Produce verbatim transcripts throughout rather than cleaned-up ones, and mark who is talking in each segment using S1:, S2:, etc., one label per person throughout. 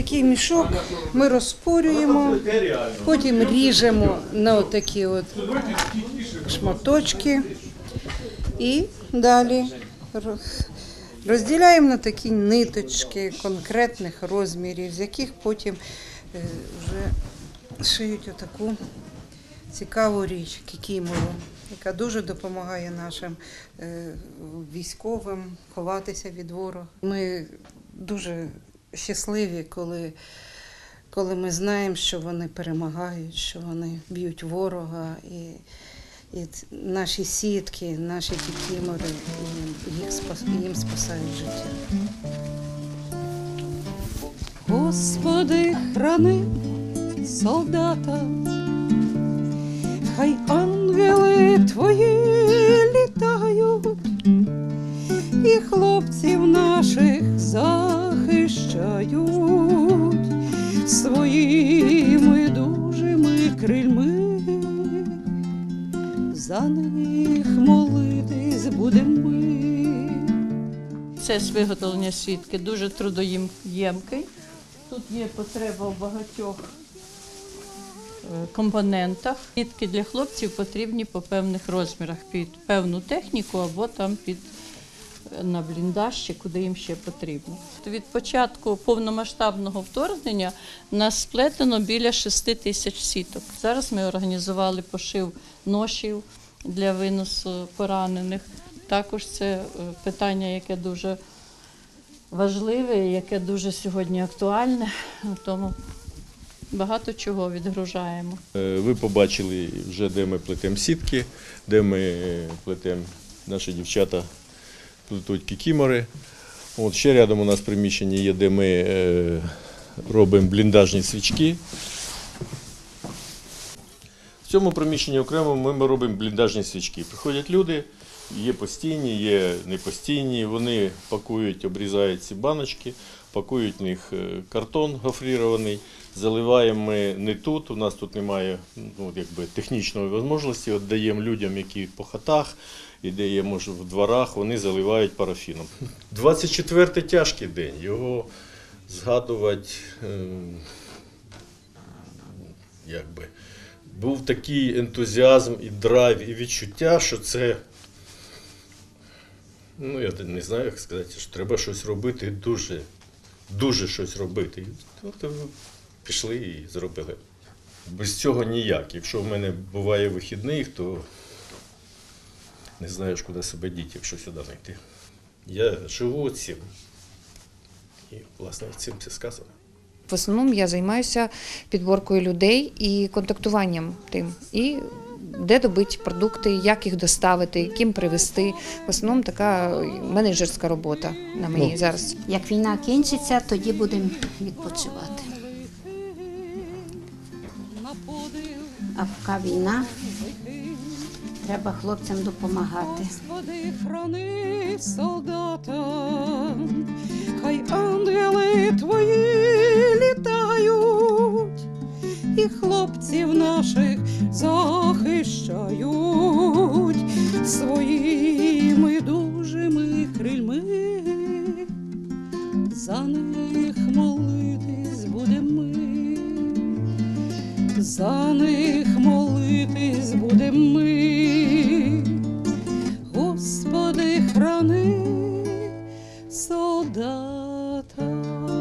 S1: Такий мішок ми розпорюємо, потім ріжемо на такі от шматочки і далі розділяємо на такі ниточки конкретних розмірів, з яких потім вже шиють отаку цікаву річ – кікімору, яка дуже допомагає нашим військовим ховатися від ворога. Ми дуже щасливі, коли, коли ми знаємо, що вони перемагають, що вони б'ють ворога. І, і наші сітки, наші кікімори, їх спас, їм спасають життя.
S2: Господи, храни солдата, хай ангели Твої літають, і хлопців наших захищають своїми дужими крильми. За них молитись будемо ми.
S3: Процес виготовлення сітки дуже трудоємкий. Тут є потреба в багатьох компонентах. Сітки для хлопців потрібні по певних розмірах, під певну техніку або там під на бліндаж, чи куди їм ще потрібно. Від початку повномасштабного вторгнення нас сплетено біля шести тисяч сіток. Зараз ми організували пошив ношів для виносу поранених. Також це питання, яке дуже важливе, яке дуже сьогодні актуальне, тому багато чого відгружаємо.
S4: Ви побачили вже, де ми плетемо сітки, де ми плетемо, наші дівчата плетуть кікімори. От ще рядом у нас приміщення є, де ми е, робимо бліндажні свічки. В цьому приміщенні окремо ми, ми робимо бліндажні свічки. Приходять люди, є постійні, є непостійні, вони пакують, обрізають ці баночки, пакують в них картон гофрірований, заливаємо ми не тут, у нас тут немає ну, якби, технічної можливості, от даємо людям, які по хатах, і де є, може, в дворах, вони заливають парафіном. двадцять четвертий тяжкий день, його згадувати, якби, був такий ентузіазм і драйв, і відчуття, що це, ну, я не знаю, як сказати, що треба щось робити, дуже, дуже щось робити. От пішли і зробили. Без цього ніяк. Якщо в мене буває вихідний, то не знаєш, куди себе діти, якщо сюди не йти. Я живу цим. І, власне, цим це сказано.
S5: В основному я займаюся підборкою людей і контактуванням тим. І де добити продукти, як їх доставити, ким привезти. В основному така менеджерська робота на мені ну. зараз.
S6: Як війна кінчиться, тоді будемо відпочивати. А поки війна, треба хлопцям допомагати.
S2: Господи, храни солдата, хай ангели Твої літають, і хлопців наших захищають своїми дужими крильми. За них молитись будемо ми, за них молитись будемо ми. Господи, храни солдата.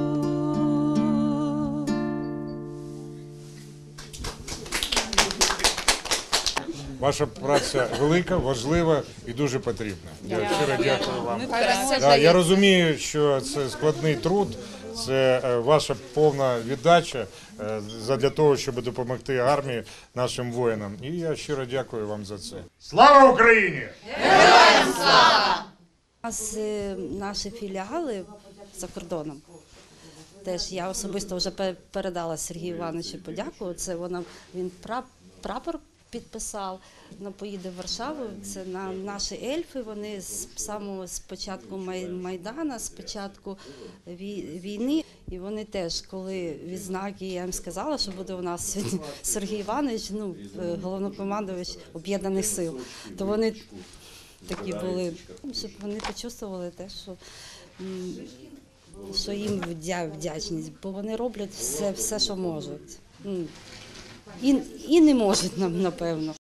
S7: Ваша праця велика, важлива і дуже потрібна. Я щиро дякую вам. Да, я розумію, що це складний труд, це ваша повна віддача для того, щоб допомогти армії, нашим воїнам. І я щиро дякую вам за це. Слава Україні!
S8: Героям слава! У нас наші філіали за кордоном. Теж я особисто вже передала Сергію Івановичу подяку. Це вона, він прапор підписав, вона поїде в Варшаву. Це на наші ельфи, вони з самого спочатку Майдана, з початку війни. І вони теж, коли відзнаки, я їм сказала, що буде у нас Сергій Іванович, ну, головнокомандувач Об'єднаних сил, то вони такі були, щоб вони почувствували те, що що їм вдя- вдячність, бо вони роблять все, все що можуть. М. І, і не можуть, нам, напевно.